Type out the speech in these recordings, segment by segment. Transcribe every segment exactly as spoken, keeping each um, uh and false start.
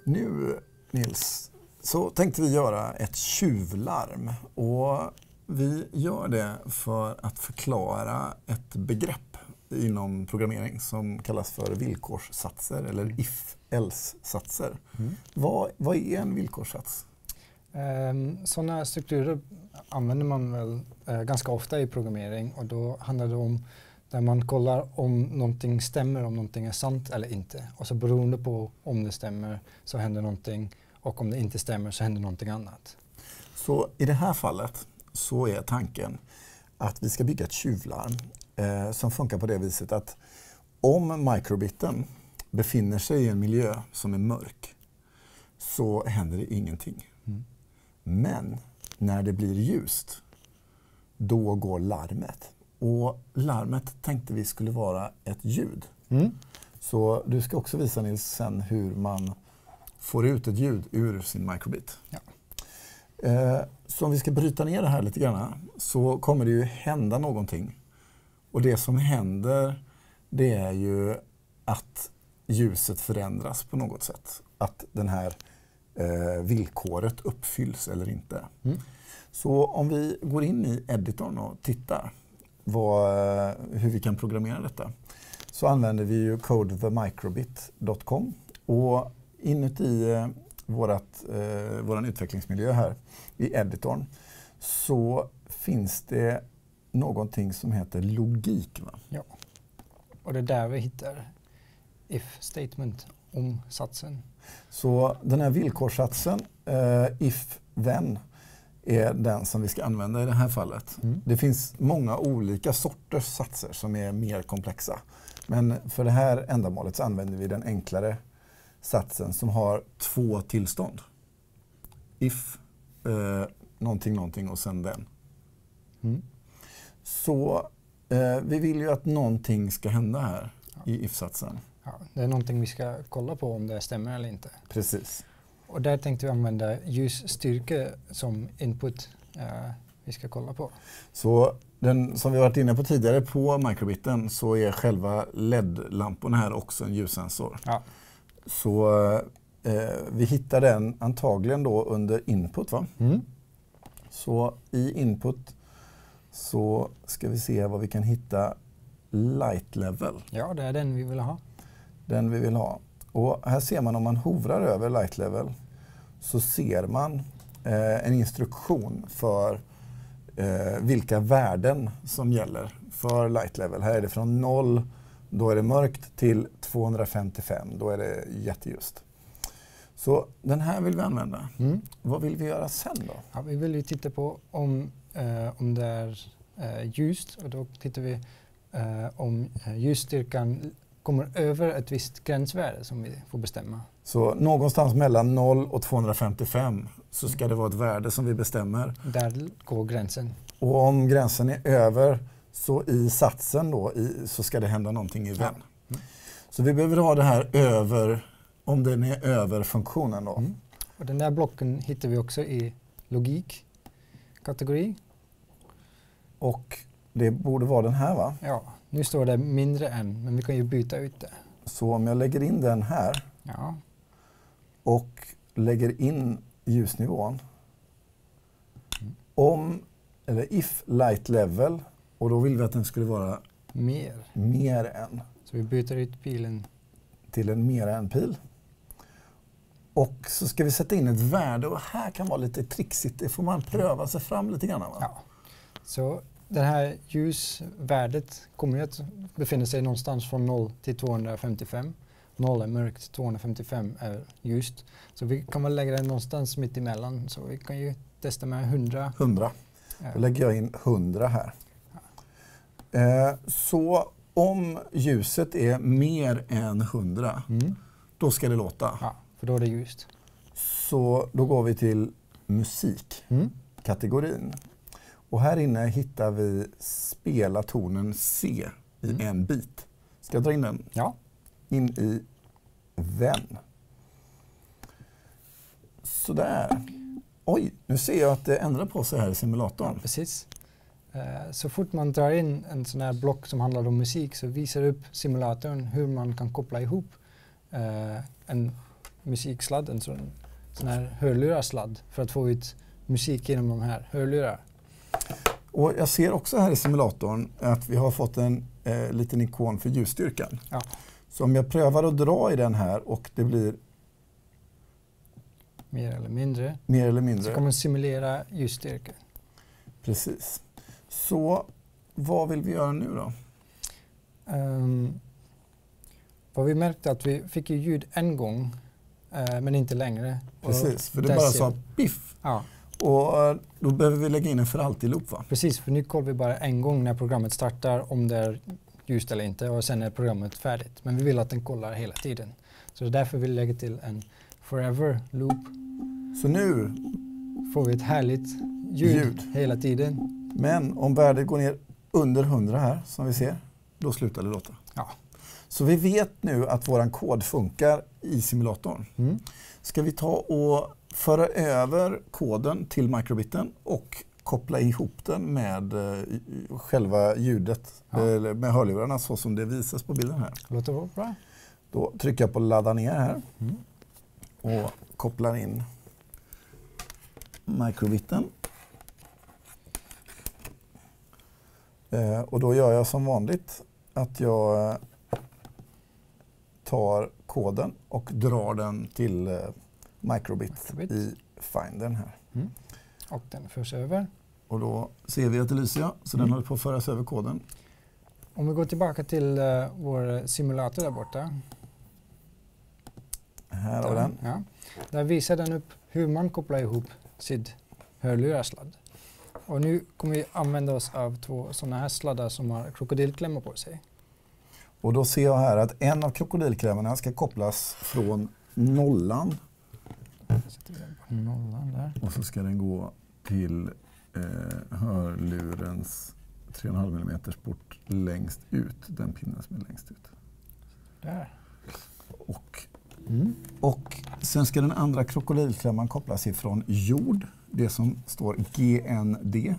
nu, Nils, så tänkte vi göra ett tjuvlarm. Och vi gör det för att förklara ett begrepp inom programmering som kallas för villkorssatser eller if-else-satser. Mm. Vad, vad är en villkorssats? Um, sådana strukturer använder man väl uh, ganska ofta i programmering, och då handlar det om där man kollar om någonting stämmer, om någonting är sant eller inte. Och så beroende på om det stämmer så händer någonting, och om det inte stämmer så händer någonting annat. Så i det här fallet så är tanken att vi ska bygga ett tjuvlarm eh, som funkar på det viset att om microbiten befinner sig i en miljö som är mörk så händer det ingenting. Mm. Men när det blir ljust, då går larmet. Och larmet tänkte vi skulle vara ett ljud. Mm. Så du ska också visa, Nils, sen hur man får ut ett ljud ur sin microbit. Ja. Eh, så om vi ska bryta ner det här lite grann så kommer det ju hända någonting. Och det som händer, det är ju att ljuset förändras på något sätt. Att den här eh, villkoret uppfylls eller inte. Mm. Så om vi går in i editorn och tittar vad, hur vi kan programmera detta, så använder vi ju code the microbit dot com, och inuti eh, vårat, eh, våran utvecklingsmiljö här i editorn så finns det någonting som heter logik. Va? Ja, och det är där vi hittar if statement om satsen. Så den här villkorssatsen, eh, if then, är den som vi ska använda i det här fallet. Mm. Det finns många olika sorters satser som är mer komplexa. Men för det här ändamålet så använder vi den enklare satsen som har två tillstånd. If, eh, någonting, någonting och sen den. Mm. Så eh, vi vill ju att någonting ska hända här ja. i if-satsen. Ja, det är någonting vi ska kolla på om det stämmer eller inte. Precis. Och där tänkte vi använda ljusstyrka som input uh, vi ska kolla på. Så den, som vi varit inne på tidigare på microbiten, så är själva L E D-lamporna här också en ljussensor. Ja. Så eh, vi hittar den antagligen då under input. Va? Mm. Så i input så ska vi se vad vi kan hitta light level. Ja, det är den vi vill ha. Den vi vill ha. Och här ser man, om man hovrar över light level så ser man eh, en instruktion för eh, vilka värden som gäller för light level. Här är det från noll, då är det mörkt, till tvåhundrafemtiofem, då är det jätteljust. Så den här vill vi använda. Mm. Vad vill vi göra sen då? Ja, vi vill ju titta på om, eh, om det är eh, ljust, och då tittar vi eh, om eh, ljusstyrkan kommer över ett visst gränsvärde som vi får bestämma. Så någonstans mellan noll och tvåhundrafemtiofem så ska det vara ett värde som vi bestämmer. Där går gränsen. Och om gränsen är över, så i satsen då, i, så ska det hända någonting i vän. Ja. Mm. Så vi behöver ha det här över, om den är över funktionen då. Mm. Och den där blocken hittar vi också i logik-kategori. Och det borde vara den här, va? Ja, nu står det mindre än, men vi kan ju byta ut det. Så om jag lägger in den här ja. och lägger in ljusnivån. Mm. Om, eller if light level, och då vill vi att den skulle vara mer, mer än. Så vi byter ut pilen till en mer än-pil. Och så ska vi sätta in ett värde, och här kan vara lite trixigt. Det får man pröva sig fram lite grann. Va? Ja. Så det här ljusvärdet kommer att befinna sig någonstans från noll till tvåhundrafemtiofem. noll är mörkt, tvåhundrafemtiofem är ljust. Så vi kan väl lägga den någonstans mitt emellan. Så vi kan ju testa med hundra. hundra. Ja. Då lägger jag in hundra här. Ja. Eh, så om ljuset är mer än hundra, mm. då ska det låta. Ja, för då är det ljust. Så då går vi till musikkategorin. Mm. Och här inne hittar vi spela tonen C i mm. en bit. Ska jag dra in den? Ja. In i vän. Sådär. Oj, nu ser jag att det ändrar på sig här i simulatorn. Ja, precis. Så fort man drar in en sån här block som handlar om musik så visar upp simulatorn hur man kan koppla ihop en musiksladd, en sån, sån här hörlurarsladd för att få ut musik genom de här hörlurar. Och jag ser också här i simulatorn att vi har fått en eh, liten ikon för ljusstyrkan. Ja. Så om jag prövar att dra i den här och det blir Mer eller mindre. mer eller mindre. Så kommer den simulera ljusstyrka. Precis. Så vad vill vi göra nu då? Um, vad vi märkte att vi fick ju ljud en gång, uh, men inte längre. Precis, och för det bara sa biff. Ja. Och uh, då behöver vi lägga in en för alltid-loop, va? Precis, för nu kollar vi bara en gång när programmet startar om det är ljust eller inte och sen är programmet färdigt. Men vi vill att den kollar hela tiden. Så det är därför vi lägger till en forever loop. Så nu får vi ett härligt ljud, ljud hela tiden. Men om värdet går ner under hundra här, som vi ser, då slutar det låta. Ja. Så vi vet nu att våran kod funkar i simulatorn. Mm. Ska vi ta och föra över koden till microbiten och koppla ihop den med uh, själva ljudet, ja. eller med hörlurarna så som det visas på bilden här. Låter bra. Då trycker jag på ladda ner här mm. och kopplar in microbiten. Uh, och då gör jag som vanligt att jag tar koden och drar den till uh, microbit, microbit i findern här. Mm. Och den förs över. Och då ser vi att det lyser, ja, så mm. den håller på att föras över koden. Om vi går tillbaka till uh, vår simulator där borta. Här har den. Ja. Där visar den upp hur man kopplar ihop sin hörlurarsladd. Och nu kommer vi använda oss av två sådana här sladdar som har krokodilklämmor på sig. Och då ser jag här att en av krokodilklämmorna ska kopplas från nollan. Sätter vi den på nollan där. Och så ska den gå till eh, hörlurens tre komma fem millimeter port längst ut. Den pinnen som är längst ut. Där. Och, mm. och sen ska den andra krokodilklämman kopplas ifrån jord. Det som står G N D.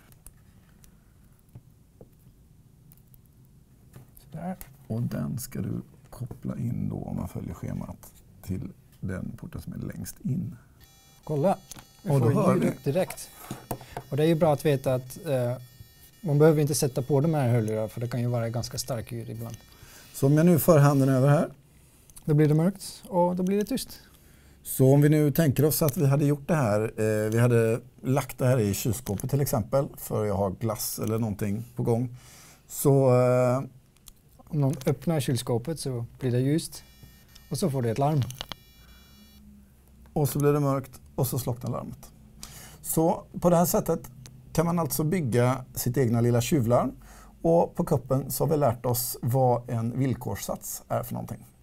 Där. Och den ska du koppla in då, om man följer schemat, till den porten som är längst in. Kolla, vi och får då ljud direkt. Och det är ju bra att veta att eh, man behöver inte sätta på de här hörlurarna för det kan ju vara ganska stark ljud ibland. Så om jag nu för handen över här. Då blir det mörkt och då blir det tyst. Så om vi nu tänker oss att vi hade gjort det här, eh, vi hade lagt det här i kylskåpet till exempel, för jag har glass eller någonting på gång. Så eh, om någon öppnar kylskåpet så blir det ljust och så får det ett larm. Och så blir det mörkt och så slocknar larmet. Så på det här sättet kan man alltså bygga sitt egna lilla tjuvlarm. Och på kuppen så har vi lärt oss vad en villkorssats är för någonting.